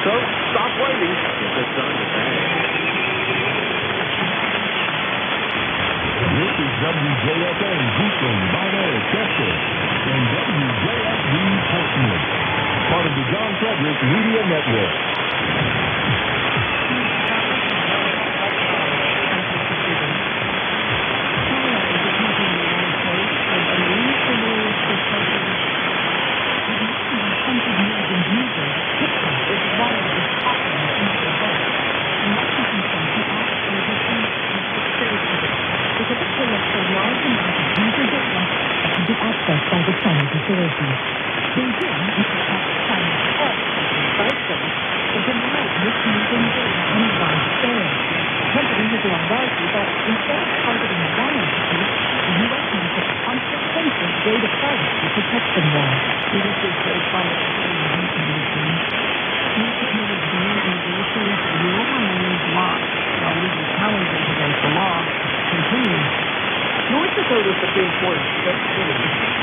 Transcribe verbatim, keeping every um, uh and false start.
So stop waiting. Get this done today. This is W J F V Houston, Bonnell, Chester, and W J F V Portsmouth, part of the John Frederick Media Network. Accessed by the Chinese authorities. Beijing is to have China's first person to deny misusing data on a wide scale. The company has long argued that instead of targeting one entity, the U S needs a comprehensive data privacy protection law. It is this very promising information. Complicated ban negotiations will remain blocked while legal challenges against the law continue. North Dakota Supreme Court